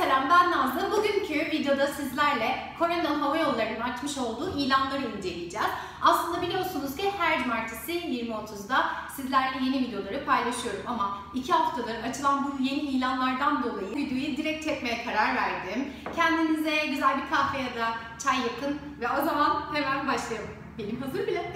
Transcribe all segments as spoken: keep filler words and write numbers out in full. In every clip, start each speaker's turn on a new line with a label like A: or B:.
A: selam, ben Nazlı. Bugünkü videoda sizlerle Kore'nin hava yollarının açmış olduğu ilanları inceleyeceğiz. Aslında biliyorsunuz ki her cumartesi yirmi otuzda sizlerle yeni videoları paylaşıyorum ama iki haftadır açılan bu yeni ilanlardan dolayı videoyu direkt çekmeye karar verdim. Kendinize güzel bir kahve ya da çay yapın ve o zaman hemen başlayalım. Benim hazır bile.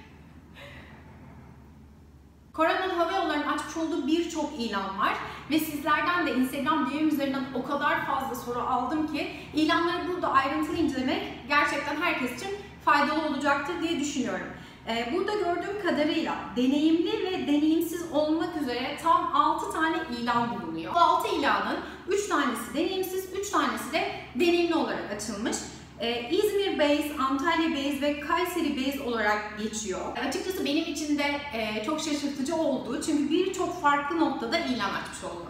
A: Kore'nin hava yollarının açmış olduğu birçok ilan var ve sizlerden de Instagram D M üzerinden o kadar fazla soru aldım ki ilanları burada ayrıntılı incelemek gerçekten herkes için faydalı olacaktır diye düşünüyorum. Burada gördüğüm kadarıyla deneyimli ve deneyimsiz olmak üzere tam altı tane ilan bulunuyor. Bu altı ilanın üç tanesi deneyimsiz, üç tanesi de deneyimli olarak açılmış. Ee, İzmir Base, Antalya Base ve Kayseri Base olarak geçiyor. Açıkçası benim için de e, çok şaşırtıcı oldu çünkü birçok farklı noktada ilan açmış oldu.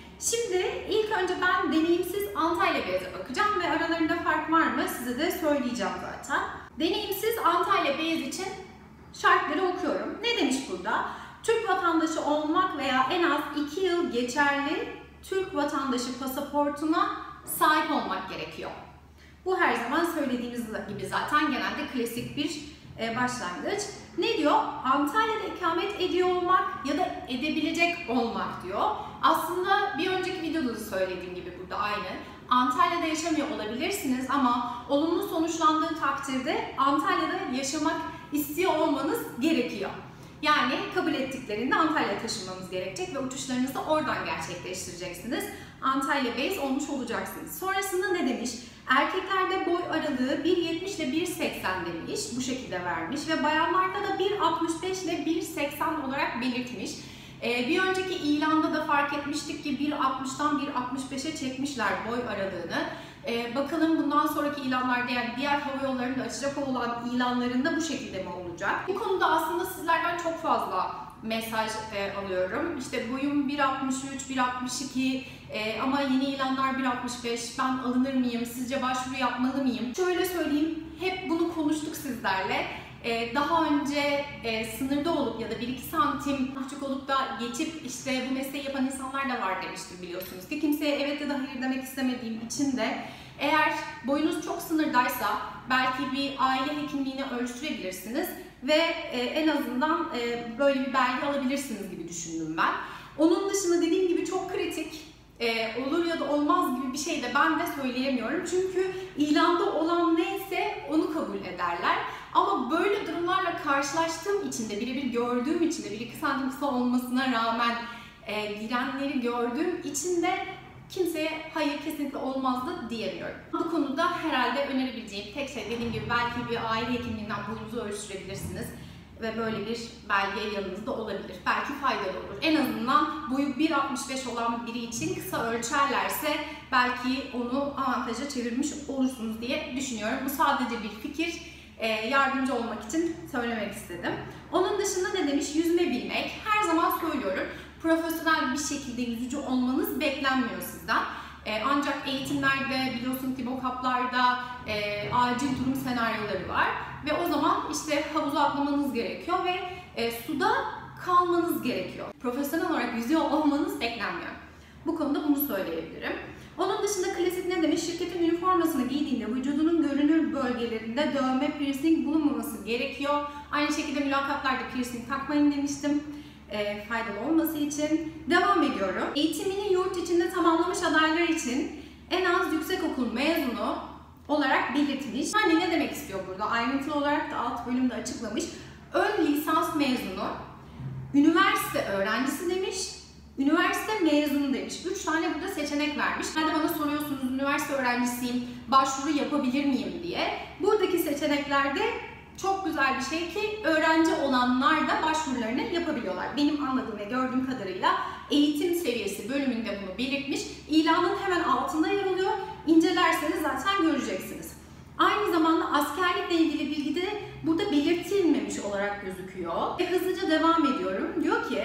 A: Şimdi ilk önce ben deneyimsiz Antalya Base'e bakacağım ve aralarında fark var mı size de söyleyeceğim zaten. Deneyimsiz Antalya Base için şartları okuyorum. Ne demiş burada? Türk vatandaşı olmak veya en az iki yıl geçerli Türk vatandaşı pasaportuna sahip olmak gerekiyor. Bu her zaman söylediğimiz gibi zaten genelde klasik bir başlangıç. Ne diyor? Antalya'da ikamet ediyor olmak ya da edebilecek olmak diyor. Aslında bir önceki videoda da söylediğim gibi burada aynı. Antalya'da yaşamıyor olabilirsiniz ama olumlu sonuçlandığı takdirde Antalya'da yaşamak istiyor olmanız gerekiyor. Yani kabul ettiklerinde Antalya'ya taşınmanız gerekecek ve uçuşlarınızı oradan gerçekleştireceksiniz. Antalya Base olmuş olacaksınız. Sonrasında ne demiş? Erkeklerde boy aralığı bir yetmiş ile bir seksen demiş, bu şekilde vermiş ve bayanlarda da bir altmış beş ile bir seksen olarak belirtmiş. Ee, bir önceki ilanda da fark etmiştik ki bir altmıştan bir altmış beşe çekmişler boy aralığını. Ee, bakalım bundan sonraki ilanlarda yani diğer hava yollarında açacak olan ilanlarında bu şekilde mi olacak? Bu konuda aslında sizlerden çok fazla mesaj e, alıyorum. İşte boyum bir altmış üç, bir altmış iki e, ama yeni ilanlar bir altmış beş. Ben alınır mıyım? Sizce başvuru yapmalı mıyım? Şöyle söyleyeyim, hep bunu konuştuk sizlerle. E, daha önce e, sınırda olup ya da bir iki santim küçük olup da geçip işte bu mesleği yapan insanlar da var demiştim biliyorsunuz ki. Kimseye evet ya da hayır demek istemediğim için de eğer boyunuz çok sınırdaysa belki bir aile hekimliğine ölçtürebilirsiniz ve e, en azından e, böyle bir belge alabilirsiniz gibi düşündüm ben. Onun dışında dediğim gibi çok kritik, e, olur ya da olmaz gibi bir şey de ben de söyleyemiyorum. Çünkü ilanda olan neyse onu kabul ederler. Ama böyle durumlarla karşılaştığım için de birebir gördüğüm için de bir iki santim kısa olmasına rağmen e, girenleri gördüğüm için de kimseye hayır kesinlikle olmaz da diyemiyorum. Bu konuda herhalde önerebileceğim tek şey dediğim gibi belki bir aile hekimliğinden boyunuzu ölçtürebilirsiniz ve böyle bir belge yanınızda olabilir. Belki faydalı olur. En azından boyu bir altmış beş olan biri için kısa ölçerlerse belki onu avantaja çevirmiş olursunuz diye düşünüyorum. Bu sadece bir fikir. Yardımcı olmak için söylemek istedim. Onun dışında ne demiş? Yüzme bilmek. Her zaman söylüyorum. Profesyonel bir şekilde yüzücü olmanız beklenmiyor sizden. Ee, ancak eğitimlerde biliyorsunuz ki vocab'larda e, acil durum senaryoları var ve o zaman işte havuza atlamanız gerekiyor ve e, suda kalmanız gerekiyor. Profesyonel olarak yüzüyor olmanız beklenmiyor. Bu konuda bunu söyleyebilirim. Onun dışında klasik ne demiş? Şirketin üniformasını giydiğinde vücudunun görünür bölgelerinde dövme, piercing bulunmaması gerekiyor. Aynı şekilde mülakatlarda piercing takmayın demiştim. E, faydalı olması için. Devam ediyorum. Eğitimini yurt içinde tamamlamış adaylar için en az yüksekokul mezunu olarak belirtmiş. Yani ne demek istiyor burada? Ayrıntılı olarak da alt bölümde açıklamış. Ön lisans mezunu, üniversite öğrencisi demiş, üniversite mezunu demiş. Üç tane burada seçenek vermiş. Hani bana soruyorsunuz üniversite öğrencisiyim, başvuru yapabilir miyim diye. Buradaki seçeneklerde çok güzel bir şey ki öğrenci olanlar da başvurularını yapabiliyorlar. Benim anladığım ve gördüğüm kadarıyla eğitim seviyesi bölümünde bunu belirtmiş. İlanın hemen altında yer alıyor. İncelerseniz zaten göreceksiniz. Aynı zamanda askerlikle ilgili bilgi de burada belirtilmemiş olarak gözüküyor. Ve hızlıca devam ediyorum. Diyor ki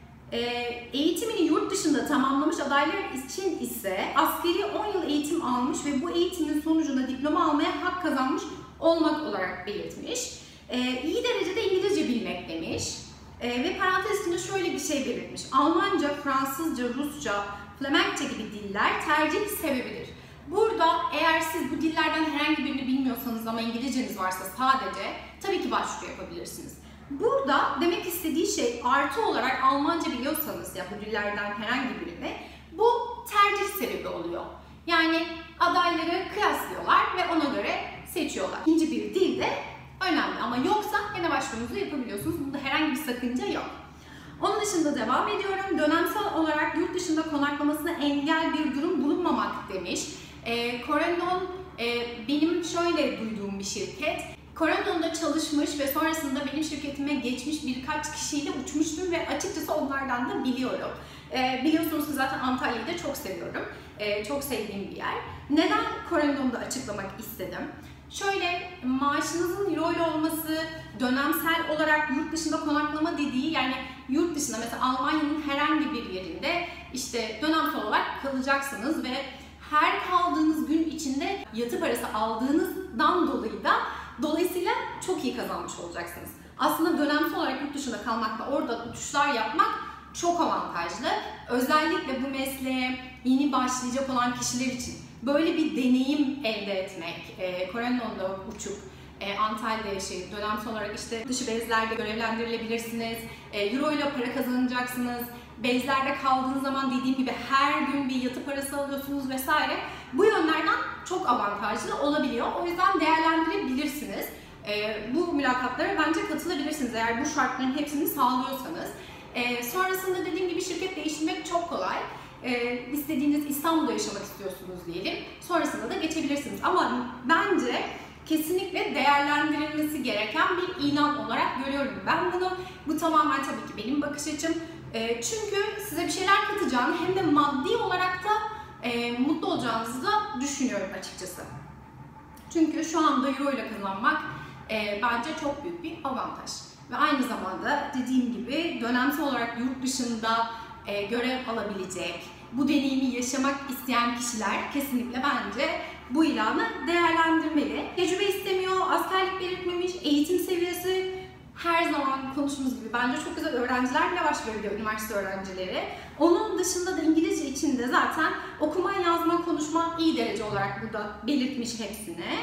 A: eğitimini yurt dışında tamamlamış adaylar için ise askeri on yıl eğitim almış ve bu eğitimin sonucunda diploma almaya hak kazanmış olmak olarak belirtmiş. Ee, iyi derecede İngilizce bilmek demiş. Ee, ve parantez içinde şöyle bir şey belirtmiş. Almanca, Fransızca, Rusça, Flemenkçe gibi diller tercih sebebidir. Burada eğer siz bu dillerden herhangi birini bilmiyorsanız ama İngilizceniz varsa sadece tabii ki başvuru yapabilirsiniz. Burada demek istediği şey artı olarak Almanca biliyorsanız ya bu dillerden herhangi birini bu tercih sebebi oluyor. Yani adayları kıyaslıyorlar ve ona göre seçiyorlar. İkinci bir dil de önemli ama yoksa yine başvurunuzu yapabiliyorsunuz. Bunda herhangi bir sakınca yok. Onun dışında devam ediyorum. Dönemsel olarak yurt dışında konaklamasına engel bir durum bulunmamak demiş. E, Corendon e, benim şöyle duyduğum bir şirket. Corendon'da çalışmış ve sonrasında benim şirketime geçmiş birkaç kişiyle uçmuştum ve açıkçası onlardan da biliyorum. E, biliyorsunuz ki zaten Antalya'yı da çok seviyorum. E, çok sevdiğim bir yer. Neden Corendon'da açıklamak istedim? Şöyle, maaşınızın euro ile olması, dönemsel olarak yurt dışında konaklama dediği, yani yurt dışında mesela Almanya'nın herhangi bir yerinde işte dönemsel olarak kalacaksınız ve her kaldığınız gün içinde yatı parası aldığınızdan dolayı da dolayısıyla çok iyi kazanmış olacaksınız. Aslında dönemsel olarak yurt dışında kalmakla orada uçuşlar yapmak çok avantajlı. Özellikle bu mesleğe yeni başlayacak olan kişiler için böyle bir deneyim elde etmek, e, Corendon'da uçup e, Antalya'da yaşayıp dönemsel olarak işte dışı bezlerde görevlendirilebilirsiniz, e, euro ile para kazanacaksınız, bezlerde kaldığınız zaman dediğim gibi her gün bir yatı parası alıyorsunuz vesaire. Bu yönlerden çok avantajlı olabiliyor. O yüzden değerlendirebilirsiniz. E, bu mülakatlara bence katılabilirsiniz eğer bu şartların hepsini sağlıyorsanız. E, sonrasında dediğim gibi şirket değiştirmek çok kolay. E, istediğiniz İstanbul'da yaşamak istiyorsunuz diyelim. Sonrasında da geçebilirsiniz. Ama bence kesinlikle değerlendirilmesi gereken bir ilan olarak görüyorum ben bunu. Bu tamamen tabii ki benim bakış açım. E, çünkü size bir şeyler katacağını hem de maddi olarak da e, mutlu olacağınızı da düşünüyorum açıkçası. Çünkü şu anda euro ile kazanmak e, bence çok büyük bir avantaj. Ve aynı zamanda dediğim gibi dönemsel olarak yurt dışında e, görev alabilecek, bu deneyimi yaşamak isteyen kişiler kesinlikle bence bu ilanı değerlendirmeli. Tecrübe istemiyor, askerlik belirtmemiş, eğitim seviyesi her zaman konuştuğumuz gibi bence çok güzel öğrenciler bile başvurabiliyor, üniversite öğrencileri. Onun dışında da İngilizce için de zaten okuma, yazma, konuşma iyi derece olarak burada belirtmiş hepsine.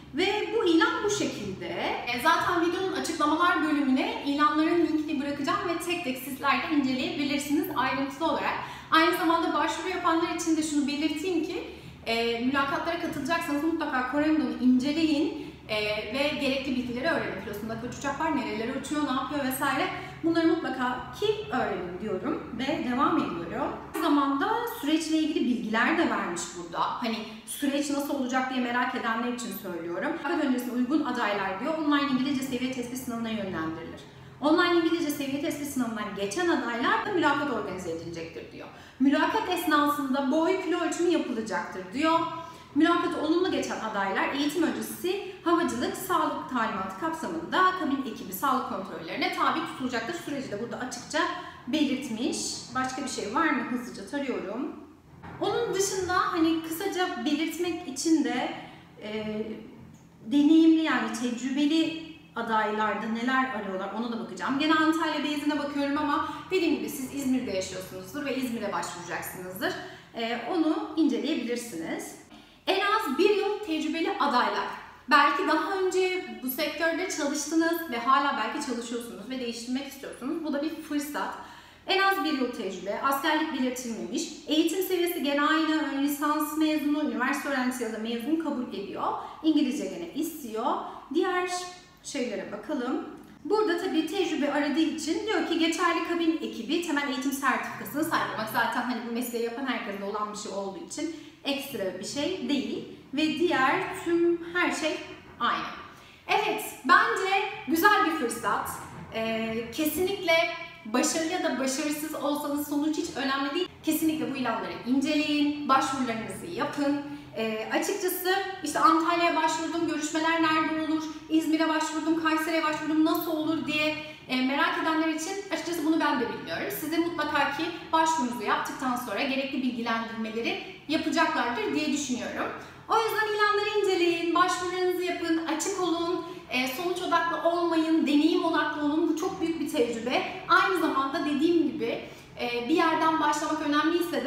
A: Ve bu ilan bu şekilde. Zaten videonun açıklamalar bölümüne ilanların linkini bırakacağım ve tek tek sizler de inceleyebilirsiniz ayrıntılı olarak. Aynı zamanda başvuru yapanlar için de şunu belirteyim ki e, mülakatlara katılacaksanız mutlaka Corendon'u inceleyin e, ve gerekli bilgileri öğrenin. Filosunda kaç uçak var, nerelere uçuyor, ne yapıyor vesaire. Bunları mutlaka ki öğrenin diyorum ve devam ediyorum. Aynı zamanda süreçle ilgili bilgiler de vermiş burada. Hani süreç nasıl olacak diye merak edenler için söylüyorum. Fakat öncesinde uygun adaylar diyor, online İngilizce seviye testi sınavına yönlendirilir. Online İngilizce seviye testi sınavından geçen adaylar da mülakat organize edilecektir diyor. Mülakat esnasında boy kilo ölçümü yapılacaktır diyor. Mülakatı olumlu geçen adaylar eğitim öncesi havacılık sağlık talimatı kapsamında kabin ekibi sağlık kontrollerine tabi tutulacaktır. Süreci de burada açıkça belirtmiş. Başka bir şey var mı? Hızlıca tarıyorum. Onun dışında hani kısaca belirtmek için de e, deneyimli yani tecrübeli adaylarda neler arıyorlar ona da bakacağım. Gene Antalya bezine bakıyorum ama dediğim gibi siz İzmir'de yaşıyorsunuzdur ve İzmir'e başvuracaksınızdır. E, onu inceleyebilirsiniz. En az bir yıl tecrübeli adaylar. Belki daha önce bu sektörde çalıştınız ve hala belki çalışıyorsunuz ve değiştirmek istiyorsunuz. Bu da bir fırsat. En az bir yıl tecrübe, askerlik belirtilmemiş, eğitim seviyesi gene aynı, ön lisans mezunu, üniversite öğrencisi ya da mezun kabul ediyor. İngilizce gene istiyor. Diğer şeylere bakalım. Burada tabii tecrübe aradığı için diyor ki geçerli kabin ekibi temel eğitim sertifikasını sağlamak. Zaten hani bu mesleği yapan herkeste olan bir şey olduğu için ekstra bir şey değil. Ve diğer tüm her şey aynı. Evet, bence güzel bir fırsat. Ee, kesinlikle başarılı ya da başarısız olsanız sonuç hiç önemli değil. Kesinlikle bu ilanları inceleyin, başvurularınızı yapın. E, açıkçası işte Antalya'ya başvurdum, görüşmeler nerede olur, İzmir'e başvurdum, Kayseri'ye başvurdum, nasıl olur diye e, merak edenler için açıkçası bunu ben de bilmiyorum. Size mutlaka ki başvurunuzu yaptıktan sonra gerekli bilgilendirmeleri yapacaklardır diye düşünüyorum. O yüzden ilanları inceleyin, başvurularınızı yapın, açık olun, e, sonuç odaklı olmayın, deneyim odaklı olun. Bu çok büyük bir tecrübe. Aynı zamanda dediğim gibi e, bir yerden başlamak önemliyse de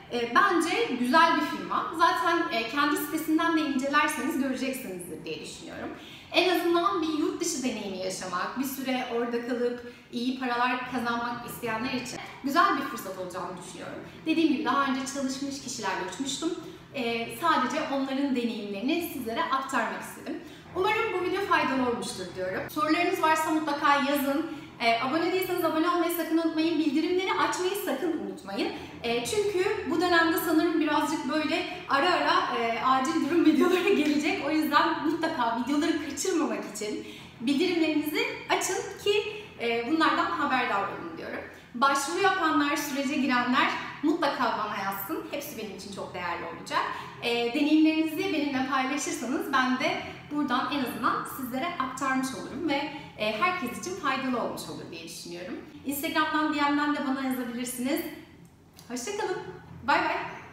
A: e, bence güzel bir firma. Zaten e, kendi sitesinden de incelerseniz göreceksinizdir diye düşünüyorum. En azından bir yurt dışı deneyimi yaşamak, bir süre orada kalıp iyi paralar kazanmak isteyenler için güzel bir fırsat olacağını düşünüyorum. Dediğim gibi daha önce çalışmış kişilerle uçmuştum. Ee, sadece onların deneyimlerini sizlere aktarmak istedim. Umarım bu video faydalı olmuştur diyorum. Sorularınız varsa mutlaka yazın. Ee, abone değilseniz abone olmayı sakın unutmayın. Bildirimleri açmayı sakın unutmayın. Ee, çünkü bu dönemde sanırım birazcık böyle ara ara e, acil durum videoları gelecek. O yüzden mutlaka videoları kaçırmamak için bildirimlerinizi açın ki e, bunlardan haberdar olun diyorum. Başvuru yapanlar, sürece girenler mutlaka bana yazsın. Hepsi benim için çok değerli olacak. E, deneyimlerinizi benimle paylaşırsanız ben de buradan en azından sizlere aktarmış olurum ve e, herkes için faydalı olmuş olur diye düşünüyorum. Instagram'dan, D M'den de bana yazabilirsiniz. Hoşça kalın. Bay bay.